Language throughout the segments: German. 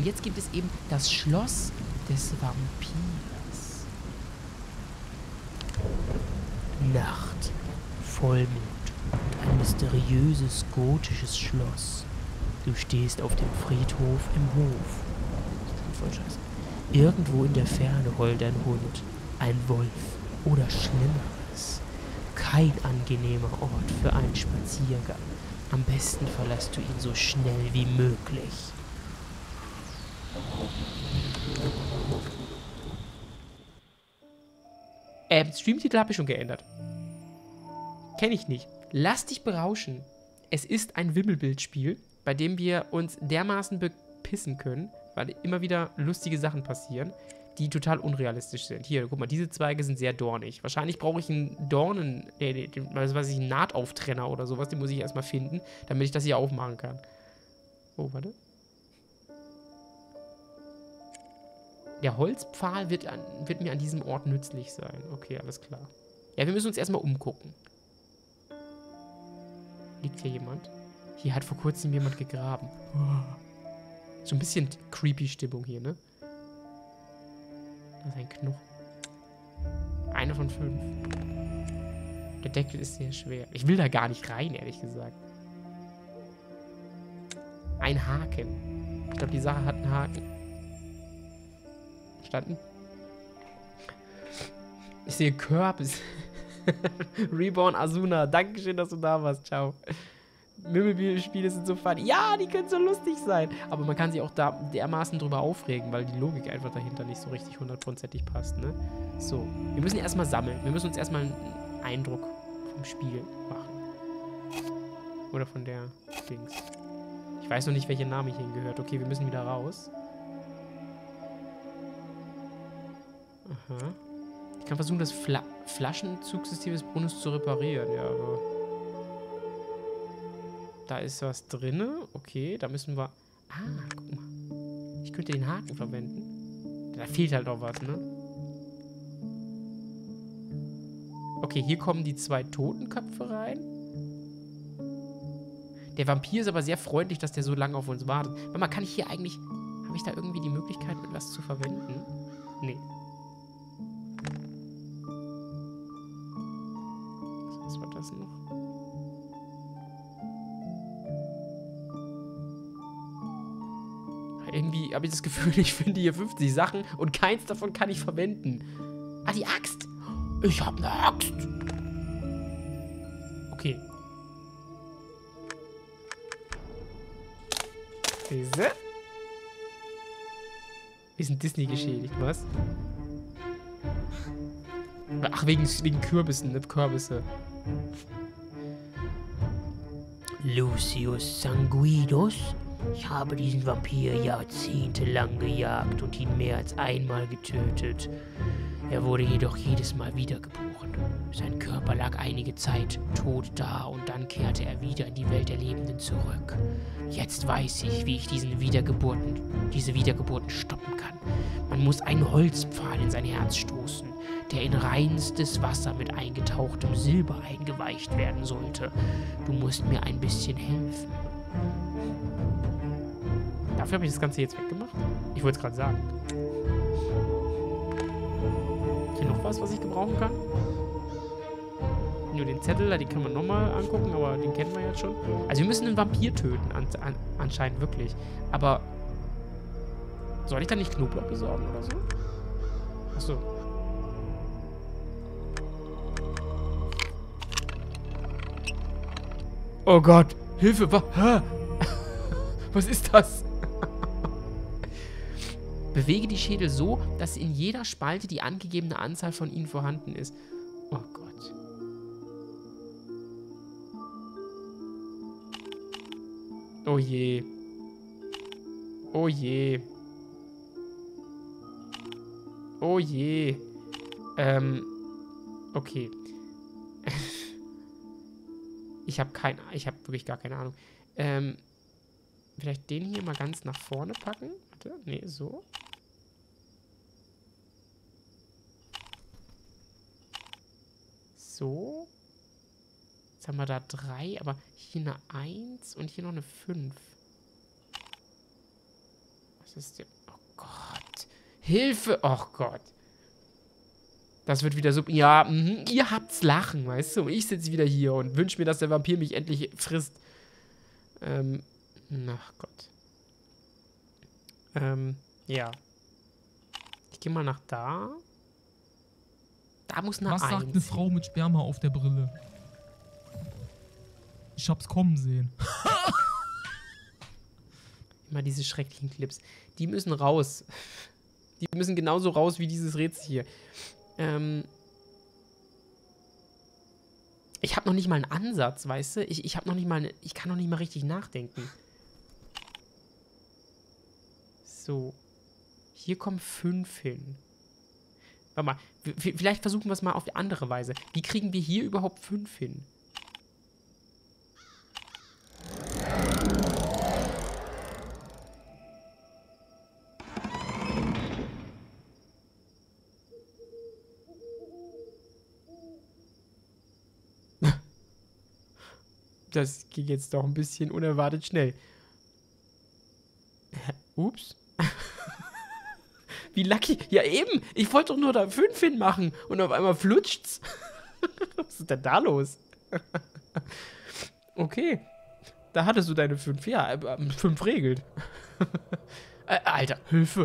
Und jetzt gibt es eben das Schloss des Vampirs. Nacht, Vollmond, ein mysteriöses gotisches Schloss. Du stehst auf dem Friedhof im Hof. Voll scheiße. Irgendwo in der Ferne heult ein Hund, ein Wolf oder Schlimmeres. Kein angenehmer Ort für einen Spaziergang. Am besten verlässt du ihn so schnell wie möglich. Streamtitel habe ich schon geändert. Kenne ich nicht. Lass dich berauschen. Es ist ein Wimmelbildspiel, bei dem wir uns dermaßen bepissen können, weil immer wieder lustige Sachen passieren, die total unrealistisch sind. Hier, guck mal, diese Zweige sind sehr dornig. Wahrscheinlich brauche ich einen einen Nahtauftrenner oder sowas, den muss ich erstmal finden, damit ich das hier aufmachen kann. Oh, warte. Der Holzpfahl wird mir an diesem Ort nützlich sein. Okay, alles klar. Ja, wir müssen uns erstmal umgucken. Liegt hier jemand? Hier hat vor kurzem jemand gegraben. So ein bisschen creepy Stimmung hier, ne? Da ist ein Knochen. Eine von 5. Der Deckel ist sehr schwer. Ich will da gar nicht rein, ehrlich gesagt. Ein Haken. Ich glaube, die Sache hat einen Haken. Verstanden? Ich sehe Kürbis. Reborn Asuna. Dankeschön, dass du da warst. Ciao. Wimmelbildspiele sind so funny. Ja, die können so lustig sein. Aber man kann sich auch da dermaßen drüber aufregen, weil die Logik einfach dahinter nicht so richtig hundertprozentig passt, ne? So. Wir müssen erstmal sammeln. Wir müssen uns erstmal einen Eindruck vom Spiel machen. Oder von der Dings. Ich weiß noch nicht, welcher Name hier hingehört. Okay, wir müssen wieder raus. Aha. Ich kann versuchen, das Flaschenzugssystem des Brunnens zu reparieren. Ja, aber... Da ist was drin. Okay, da müssen wir... Ah, guck mal. Ich könnte den Haken verwenden. Da fehlt halt auch was, ne? Okay, hier kommen die 2 Totenköpfe rein. Der Vampir ist aber sehr freundlich, dass der so lange auf uns wartet. Warte mal, kann ich hier eigentlich... Habe ich da irgendwie die Möglichkeit, etwas zu verwenden? Nee. Was war das noch? Irgendwie habe ich das Gefühl, ich finde hier 50 Sachen und keins davon kann ich verwenden. Ah, die Axt. Ich habe eine Axt. Okay. Diese. Wir sind Disney geschädigt, was? Ach, wegen Kürbissen, nicht Kürbisse. Lucius Sanguinus? Ich habe diesen Vampir jahrzehntelang gejagt und ihn mehr als einmal getötet. Er wurde jedoch jedes Mal wiedergeboren. Sein Körper lag einige Zeit tot da und dann kehrte er wieder in die Welt der Lebenden zurück. Jetzt weiß ich, wie ich diese Wiedergeburten stoppen kann. Man muss einen Holzpfahl in sein Herz stoßen, der in reinstes Wasser mit eingetauchtem Silber eingeweicht werden sollte. Du musst mir ein bisschen helfen. Dafür habe ich das Ganze jetzt weggemacht? Ich wollte es gerade sagen. Hier noch was ich gebrauchen kann? Nur den Zettel, den kann man nochmal angucken, aber den kennen wir jetzt schon. Also wir müssen einen Vampir töten, anscheinend wirklich. Aber soll ich da nicht Knoblauch besorgen oder so? Achso. Oh Gott, Hilfe, was ist das? Bewege die Schädel so, dass in jeder Spalte die angegebene Anzahl von ihnen vorhanden ist. Oh Gott. Oh je. Oh je. Oh je. Okay. Ich habe wirklich gar keine Ahnung. Vielleicht den hier mal ganz nach vorne packen. Warte, nee, so. So. Jetzt haben wir da 3, aber hier eine 1 und hier noch eine 5. Was Was ist denn? Oh Gott. Hilfe! Oh Gott. Das wird wieder so... Ja, ihr habt's Lachen, weißt du? Und ich sitze wieder hier und wünsche mir, dass der Vampir mich endlich frisst. Ach Gott. Ja. Ich gehe mal nach da. Da muss eine 1. Was sagt eine Frau mit Sperma auf der Brille? Ich hab's kommen sehen. Immer diese schrecklichen Clips. Die müssen raus. Die müssen genauso raus wie dieses Rätsel hier. Ich habe noch nicht mal einen Ansatz, weißt du? Ich habe noch nicht mal ich kann noch nicht mal richtig nachdenken. So. Hier kommen 5 hin. Warte mal. Vielleicht versuchen wir es mal auf die andere Weise. Wie kriegen wir hier überhaupt 5 hin? Das ging jetzt doch ein bisschen unerwartet schnell. Ups. Wie lucky. Ja, eben. Ich wollte doch nur da 5 hinmachen. Und auf einmal flutscht's. Was ist denn da los? Okay. Da hattest du deine 5. Ja, 5 Regeln. Alter, Hilfe.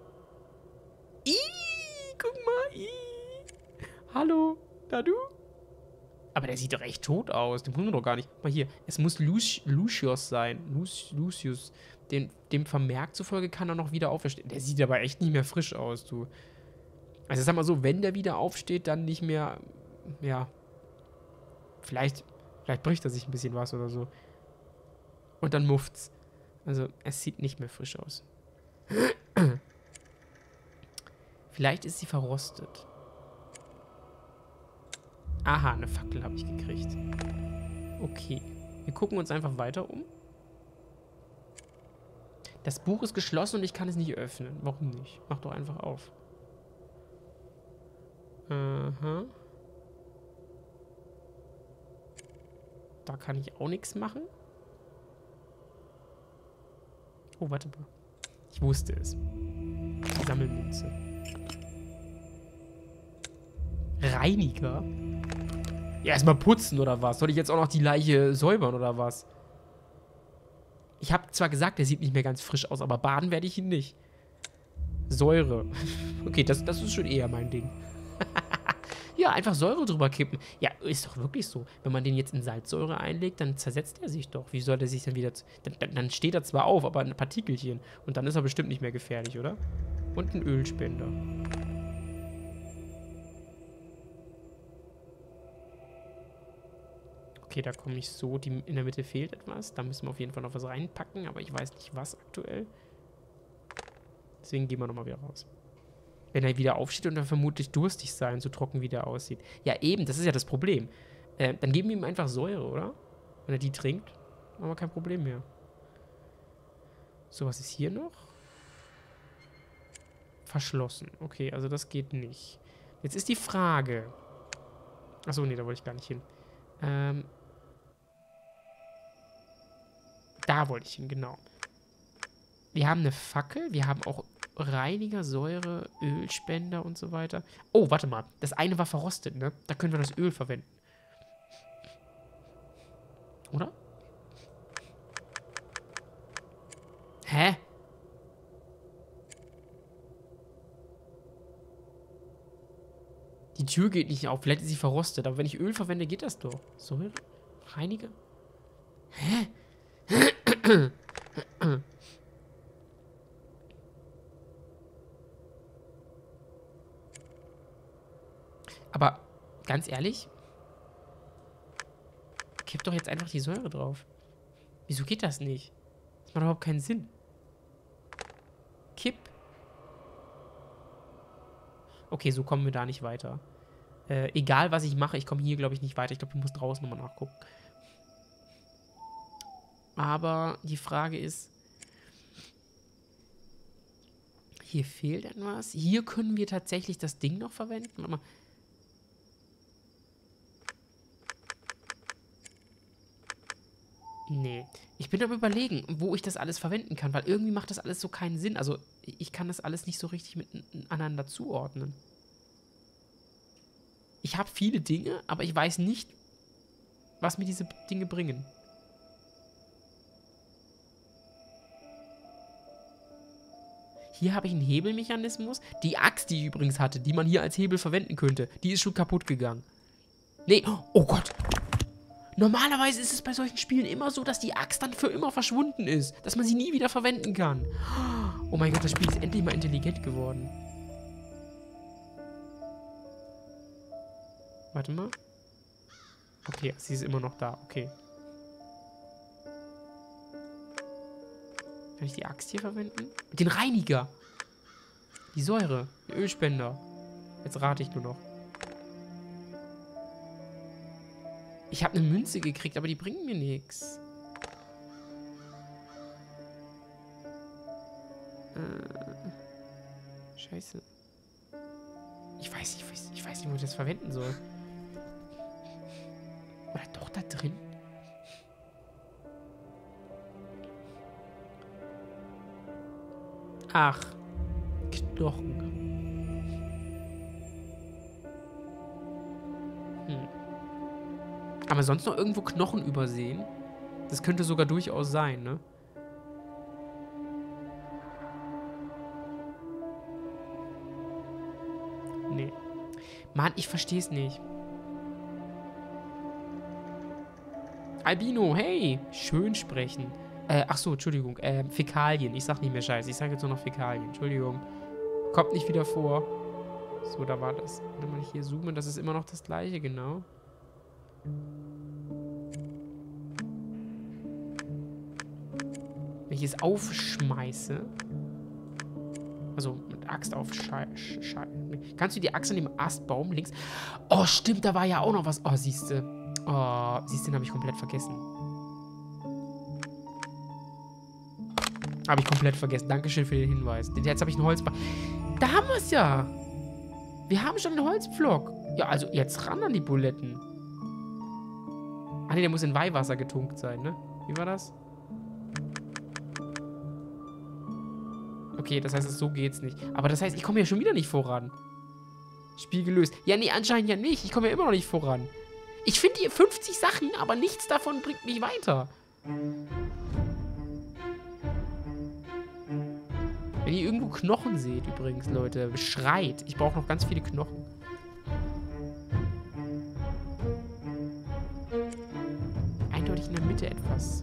Guck mal. Hallo. Da du? Aber der sieht doch echt tot aus. Den können wir doch gar nicht. Mal hier. Es muss Lucius sein. Lucius. Dem Vermerk zufolge kann er noch wieder auferstehen. Der sieht aber echt nicht mehr frisch aus, du. Also sag mal so, wenn der wieder aufsteht, dann nicht mehr. Ja. Vielleicht bricht er sich ein bisschen was oder so. Und dann mufft's. Also, es sieht nicht mehr frisch aus. Vielleicht ist sie verrostet. Aha, eine Fackel habe ich gekriegt. Okay. Wir gucken uns einfach weiter um. Das Buch ist geschlossen und ich kann es nicht öffnen. Warum nicht? Mach doch einfach auf. Aha. Da kann ich auch nichts machen. Oh, warte mal. Ich wusste es. Die Sammelmünze. Reiniger? Ja, erstmal putzen oder was? Soll ich jetzt auch noch die Leiche säubern oder was? Ich habe zwar gesagt, der sieht nicht mehr ganz frisch aus, aber baden werde ich ihn nicht. Säure. Okay, das ist schon eher mein Ding. Ja, einfach Säure drüber kippen. Ja, ist doch wirklich so. Wenn man den jetzt in Salzsäure einlegt, dann zersetzt er sich doch. Wie soll der sich dann wieder... Dann steht er zwar auf, aber ein Partikelchen. Und dann ist er bestimmt nicht mehr gefährlich, oder? Und ein Ölspender. Okay, da komme ich so. In der Mitte fehlt etwas. Da müssen wir auf jeden Fall noch was reinpacken, aber ich weiß nicht, was aktuell. Deswegen gehen wir nochmal wieder raus. Wenn er wieder aufsteht und dann vermutlich durstig sein, so trocken wie der aussieht. Ja, eben, das ist ja das Problem. Dann geben wir ihm einfach Säure, oder? Wenn er die trinkt, haben wir kein Problem mehr. So, was ist hier noch? Verschlossen. Okay, also das geht nicht. Jetzt ist die Frage. Achso, nee, da wollte ich gar nicht hin. Da wollte ich hin, genau. Wir haben eine Fackel, wir haben auch Reiniger, Säure, Ölspender und so weiter. Oh, warte mal. Das eine war verrostet, ne? Da können wir das Öl verwenden. Oder? Hä? Die Tür geht nicht auf. Vielleicht ist sie verrostet. Aber wenn ich Öl verwende, geht das doch. Säure? Reiniger? Hä? Aber ganz ehrlich, kipp doch jetzt einfach die Säure drauf. Wieso geht das nicht? Das macht überhaupt keinen Sinn. Kipp. Okay, so kommen wir da nicht weiter. Egal, was ich mache, ich komme hier, glaube ich, nicht weiter. Ich glaube, ich muss draußen nochmal nachgucken. Aber die Frage ist, hier fehlt etwas. Hier können wir tatsächlich das Ding noch verwenden. Warte mal. Nee. Ich bin am Überlegen, wo ich das alles verwenden kann, weil irgendwie macht das alles so keinen Sinn. Also, ich kann das alles nicht so richtig miteinander zuordnen. Ich habe viele Dinge, aber ich weiß nicht, was mir diese Dinge bringen. Hier habe ich einen Hebelmechanismus. Die Axt, die ich übrigens hatte, die man hier als Hebel verwenden könnte, die ist schon kaputt gegangen. Nee, oh Gott. Normalerweise ist es bei solchen Spielen immer so, dass die Axt dann für immer verschwunden ist. Dass man sie nie wieder verwenden kann. Oh mein Gott, das Spiel ist endlich mal intelligent geworden. Warte mal. Okay, sie ist immer noch da. Okay. Kann ich die Axt hier verwenden? Den Reiniger. Die Säure. Den Ölspender. Jetzt rate ich nur noch. Ich habe eine Münze gekriegt, aber die bringen mir nichts. Scheiße. Ich weiß nicht, wo ich das verwenden soll. Oder doch da drin? Ach. Knochen. Haben wir sonst noch irgendwo Knochen übersehen? Das könnte sogar durchaus sein, ne? Nee. Mann, ich verstehe es nicht. Albino, hey! Schön sprechen. Ach so, Entschuldigung. Fäkalien. Ich sag nicht mehr Scheiße. Ich sag jetzt nur noch Fäkalien. Entschuldigung. Kommt nicht wieder vor. So, da war das. Wenn man hier zoomen, das ist immer noch das gleiche, genau. Wenn ich es aufschmeiße. Also mit Axt kannst du die Axt an dem Astbaum links. Oh, stimmt, da war ja auch noch was. Oh, siehste. Oh, siehste, den habe ich komplett vergessen. Habe ich komplett vergessen. Dankeschön für den Hinweis. Jetzt habe ich einen Holzblock. Da haben wir es ja. Wir haben schon einen Holzblock. Ja, also jetzt ran an die Buletten. Ah, ne, der muss in Weihwasser getunkt sein, ne? Wie war das? Okay, das heißt, so geht's nicht. Aber das heißt, ich komme ja schon wieder nicht voran. Spiel gelöst. Ja, nee, anscheinend ja nicht. Ich komme ja immer noch nicht voran. Ich finde hier 50 Sachen, aber nichts davon bringt mich weiter. Wenn ihr irgendwo Knochen seht, übrigens, Leute, schreit. Ich brauche noch ganz viele Knochen. Eindeutig in der Mitte etwas.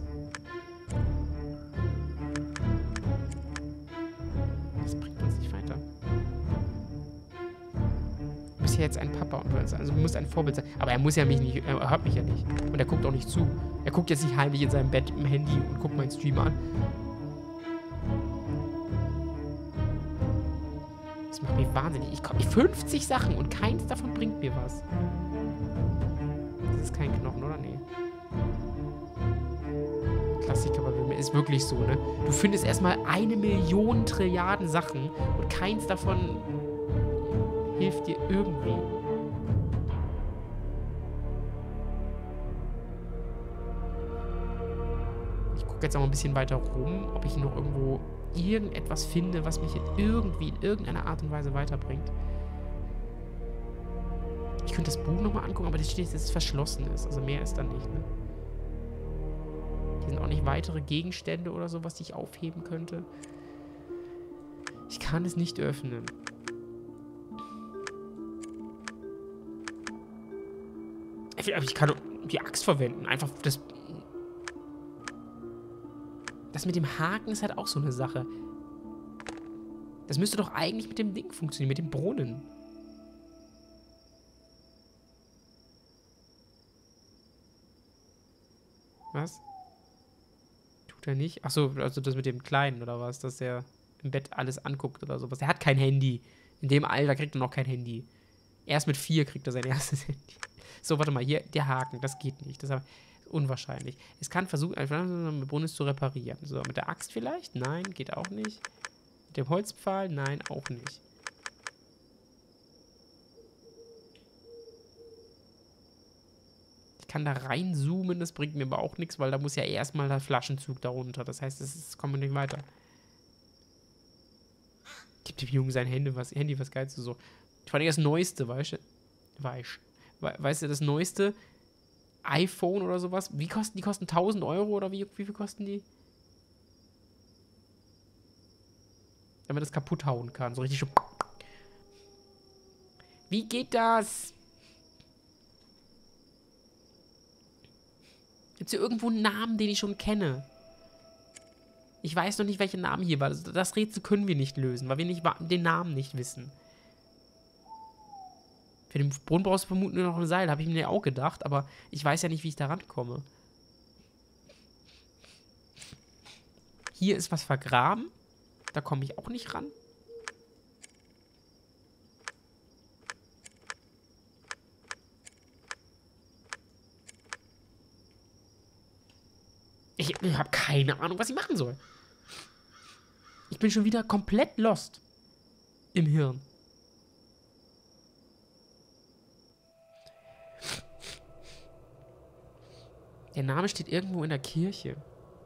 Das bringt uns nicht weiter. Du bist ja jetzt ein Papa und also du musst ein Vorbild sein. Aber er muss ja mich nicht, er hört mich ja nicht. Und er guckt auch nicht zu. Er guckt jetzt nicht heimlich in seinem Bett im Handy und guckt meinen Stream an. Das macht mich wahnsinnig. Ich komme 50 Sachen und keins davon bringt mir was. Das ist kein Knochen, oder? Nee. Klassiker, aber ist wirklich so, ne? Du findest erstmal 1 Million Trilliarden Sachen und keins davon hilft dir irgendwie. Ich gucke jetzt auch mal ein bisschen weiter rum, ob ich noch irgendwo irgendetwas finde, was mich irgendwie in irgendeiner Art und Weise weiterbringt. Ich könnte das Buch nochmal angucken, aber das steht, dass es verschlossen ist. Also mehr ist da nicht, ne? Hier sind auch nicht weitere Gegenstände oder sowas, die ich aufheben könnte. Ich kann es nicht öffnen. Aber ich kann die Axt verwenden. Einfach das... Das mit dem Haken ist halt auch so eine Sache. Das müsste doch eigentlich mit dem Ding funktionieren, mit dem Brunnen. Was? Tut er nicht? Achso, also das mit dem Kleinen oder was? Dass er im Bett alles anguckt oder sowas. Er hat kein Handy. In dem Alter kriegt er noch kein Handy. Erst mit 4 kriegt er sein erstes Handy. So, warte mal, hier, der Haken, das geht nicht. Das ist unwahrscheinlich. Es kann versuchen, einen Brunnen zu reparieren. So, mit der Axt vielleicht? Nein, geht auch nicht. Mit dem Holzpfahl? Nein, auch nicht. Ich kann da reinzoomen, das bringt mir aber auch nichts, weil da muss ja erstmal der Flaschenzug darunter. Das heißt, es kommt nicht weiter. Gibt dem Jungen sein Handy was geilst du so. Vor allem das Neueste, weißt du, das neueste iPhone oder sowas, wie kosten die? Kosten 1000 Euro oder wie viel kosten die? Damit das kaputt hauen kann, so richtig so. Wie geht das? Gibt es hier irgendwo einen Namen, den ich schon kenne? Ich weiß noch nicht, welcher Name hier war. Das Rätsel können wir nicht lösen, weil wir den Namen nicht wissen. Für den Brunnen brauchst du vermutlich nur noch ein Seil, habe ich mir ja auch gedacht, aber ich weiß ja nicht, wie ich da rankomme. Hier ist was vergraben. Da komme ich auch nicht ran. Ich habe keine Ahnung, was ich machen soll. Ich bin schon wieder komplett lost im Hirn. Der Name steht irgendwo in der Kirche.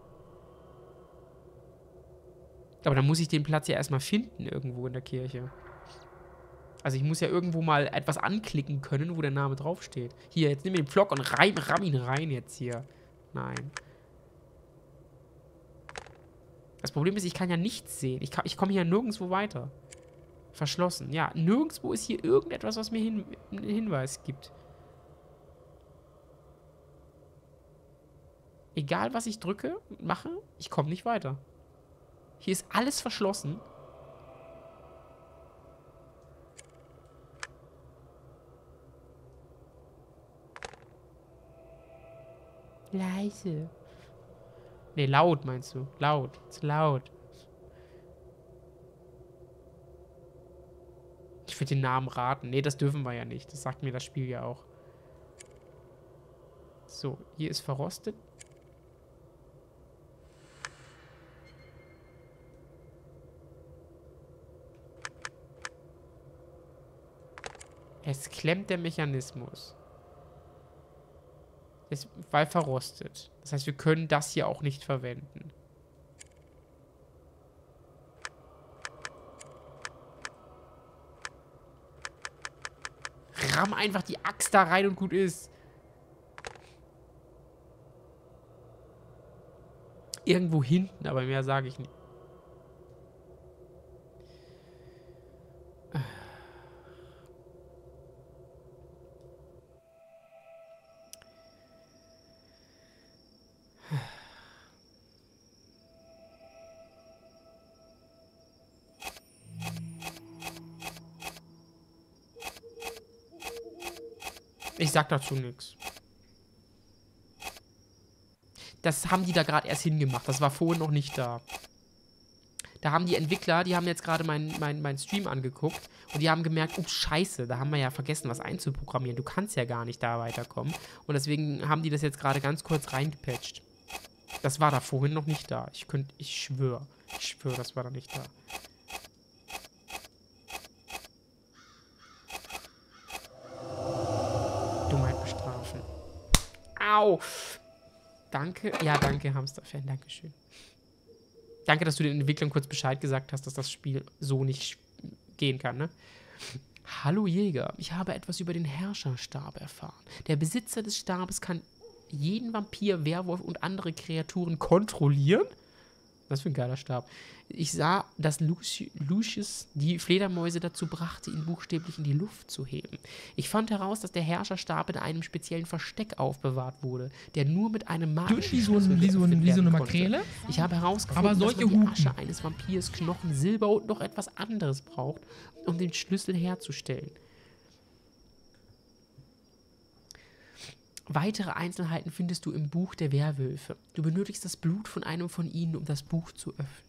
Aber dann muss ich den Platz ja erstmal finden, irgendwo in der Kirche. Also ich muss ja irgendwo mal etwas anklicken können, wo der Name draufsteht. Hier, jetzt nimm den Pflock und ramm ihn rein jetzt hier. Nein. Das Problem ist, ich kann ja nichts sehen. Ich komme hier nirgendwo weiter. Verschlossen. Ja, nirgendwo ist hier irgendetwas, was mir einen Hinweis gibt. Egal, was ich drücke, mache, ich komme nicht weiter. Hier ist alles verschlossen. Leise. Nee, laut meinst du. Laut. Ist laut. Ich würde den Namen raten. Nee, das dürfen wir ja nicht. Das sagt mir das Spiel ja auch. So, hier ist verrostet. Es klemmt der Mechanismus. Weil verrostet. Das heißt, wir können das hier auch nicht verwenden. Ramm einfach die Axt da rein und gut ist. Irgendwo hinten, aber mehr sage ich nicht. Ich sag dazu nichts. Das haben die da gerade erst hingemacht. Das war vorhin noch nicht da. Da haben die Entwickler, die haben jetzt gerade meinen Stream angeguckt und die haben gemerkt, oh Scheiße, da haben wir ja vergessen, was einzuprogrammieren. Du kannst ja gar nicht da weiterkommen. Und deswegen haben die das jetzt gerade ganz kurz reingepatcht. Das war da vorhin noch nicht da. Ich schwöre, das war da nicht da. Dummheit bestrafen. Au! Danke. Ja, danke, Hamsterfan. Dankeschön. Danke, dass du den Entwicklern kurz Bescheid gesagt hast, dass das Spiel so nicht gehen kann, ne? Hallo Jäger, ich habe etwas über den Herrscherstab erfahren. Der Besitzer des Stabes kann jeden Vampir, Werwolf und andere Kreaturen kontrollieren. Was für ein geiler Stab. Ich sah, dass Lucius die Fledermäuse dazu brachte, ihn buchstäblich in die Luft zu heben. Ich fand heraus, dass der Herrscherstab in einem speziellen Versteck aufbewahrt wurde, der nur mit einem magischen Schlüssel geöffnet wie so eine werden Makrele? konnte. Ich habe herausgefunden, Aber solche dass man die Hupen. Asche eines Vampirs, Knochen, Silber und noch etwas anderes braucht, um den Schlüssel herzustellen. Weitere Einzelheiten findest du im Buch der Werwölfe. Du benötigst das Blut von einem von ihnen, um das Buch zu öffnen.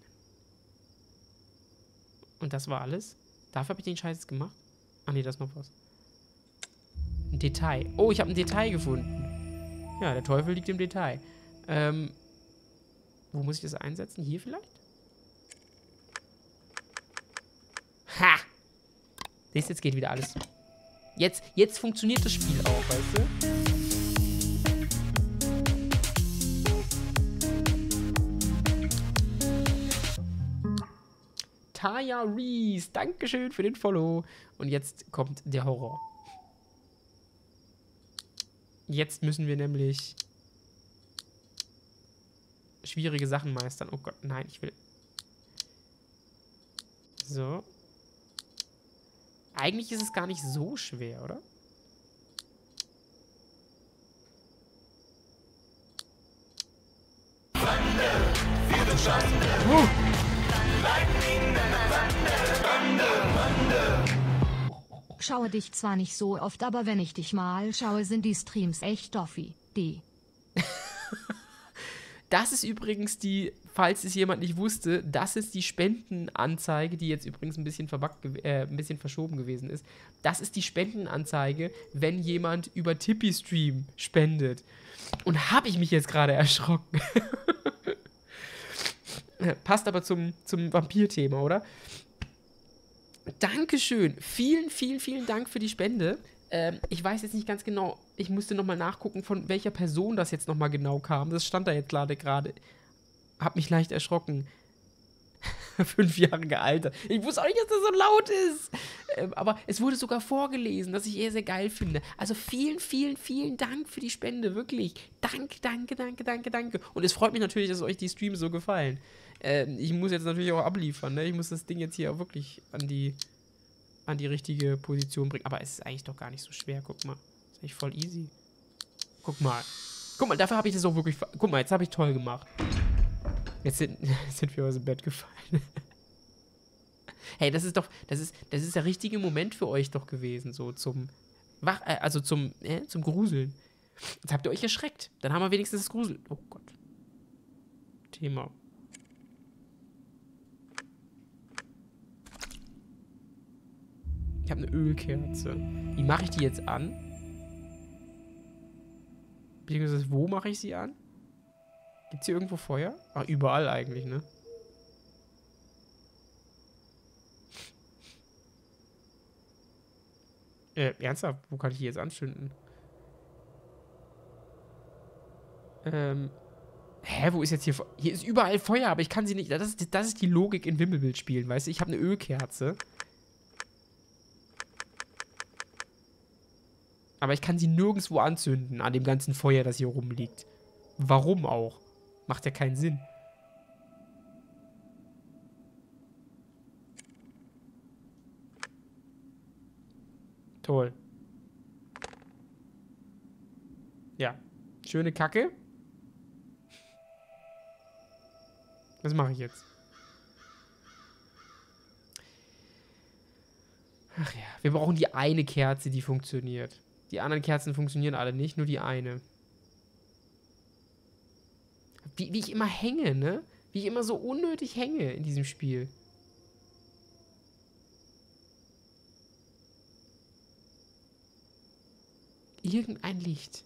Und das war alles? Dafür habe ich den Scheiß gemacht? Ah ne, da ist noch was. Ein Detail. Oh, ich habe ein Detail gefunden. Ja, der Teufel liegt im Detail. Wo muss ich das einsetzen? Hier vielleicht? Ha! Siehst du, jetzt geht wieder alles. Jetzt funktioniert das Spiel auch, weißt du? Taya Reese. Dankeschön für den Follow. Und jetzt kommt der Horror. Jetzt müssen wir nämlich schwierige Sachen meistern. Oh Gott, nein, ich will... So. Eigentlich ist es gar nicht so schwer, oder? Schaue dich zwar nicht so oft, aber wenn ich dich mal schaue, sind die Streams echt doffi. Das ist übrigens die, falls es jemand nicht wusste, das ist die Spendenanzeige, die jetzt übrigens ein bisschen ein bisschen verschoben gewesen ist. Das ist die Spendenanzeige, wenn jemand über Tipeee-Stream spendet. Und habe ich mich jetzt gerade erschrocken. Passt aber zum Vampir-Thema, oder? Dankeschön. Vielen, vielen, vielen Dank für die Spende. Ich weiß jetzt nicht ganz genau, ich musste nochmal nachgucken, von welcher Person das jetzt nochmal genau kam. Das stand da jetzt gerade. Hab mich leicht erschrocken. 5 Jahre gealtert. Ich wusste auch nicht, dass das so laut ist. Aber es wurde sogar vorgelesen, was ich eher sehr geil finde. Also vielen, vielen, vielen Dank für die Spende. Wirklich. Danke. Und es freut mich natürlich, dass euch die Streams so gefallen. Ich muss jetzt natürlich auch abliefern, ne? Ich muss das Ding jetzt hier auch wirklich an die richtige Position bringen. Aber es ist eigentlich doch gar nicht so schwer. Guck mal. Das ist eigentlich voll easy. Guck mal, dafür habe ich das auch wirklich... Guck mal, jetzt habe ich toll gemacht. Jetzt sind wir aus dem Bett gefallen. Hey, das ist der richtige Moment für euch doch gewesen, so zum Gruseln. Jetzt habt ihr euch erschreckt. Dann haben wir wenigstens das Gruseln. Oh Gott. Thema. Ich habe eine Ölkerze. Wie mache ich die jetzt an? Beziehungsweise, wo mache ich sie an? Gibt's hier irgendwo Feuer? Ach, überall eigentlich, ne? Ernsthaft? Wo kann ich die jetzt anzünden? Wo ist jetzt hier Feuer? Hier ist überall Feuer, aber ich kann sie nicht... Das ist die Logik in Wimmelbild spielen, weißt du? Ich habe eine Ölkerze. Aber ich kann sie nirgendwo anzünden, an dem ganzen Feuer, das hier rumliegt. Warum auch? Macht ja keinen Sinn. Toll. Ja. Schöne Kacke. Was mache ich jetzt? Ach ja, wir brauchen die eine Kerze, die funktioniert. Die anderen Kerzen funktionieren alle nicht, nur die eine. Wie ich immer hänge, ne? Wie ich immer so unnötig hänge in diesem Spiel. Irgendein Licht.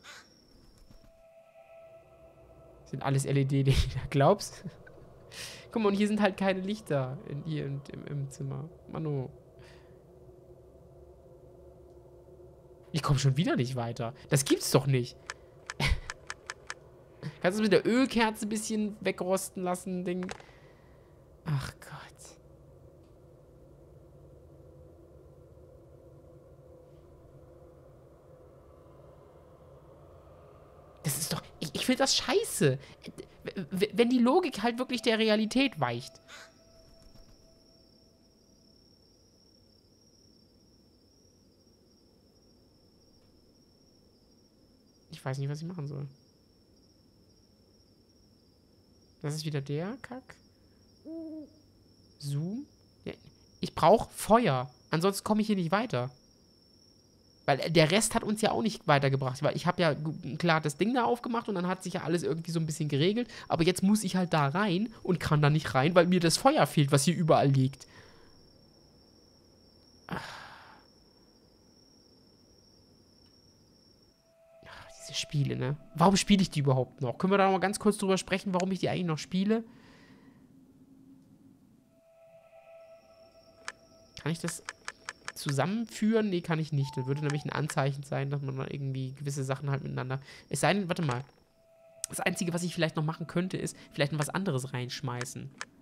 Das sind alles LED-Lichter, glaubst? Guck mal, und hier sind halt keine Lichter hier im Zimmer. Mano. Ich komme schon wieder nicht weiter. Das gibt's doch nicht. Kannst du mit der Ölkerze ein bisschen wegrosten lassen, Ding? Ach Gott. Das ist doch... Ich finde das scheiße. Wenn die Logik halt wirklich der Realität weicht. Ich weiß nicht, was ich machen soll. Das ist wieder der Kack. Zoom. Ja, ich brauche Feuer. Ansonsten komme ich hier nicht weiter. Weil der Rest hat uns ja auch nicht weitergebracht. Weil ich habe ja klar das Ding da aufgemacht und dann hat sich ja alles irgendwie so ein bisschen geregelt. Aber jetzt muss ich halt da rein und kann da nicht rein, weil mir das Feuer fehlt, was hier überall liegt. Diese Spiele, ne? Warum spiele ich die überhaupt noch? Können wir da noch mal ganz kurz drüber sprechen, warum ich die eigentlich noch spiele? Kann ich das zusammenführen? Nee, kann ich nicht. Das würde nämlich ein Anzeichen sein, dass man dann irgendwie gewisse Sachen halt miteinander... Es sei denn, warte mal. Das Einzige, was ich vielleicht noch machen könnte, ist vielleicht noch was anderes reinschmeißen.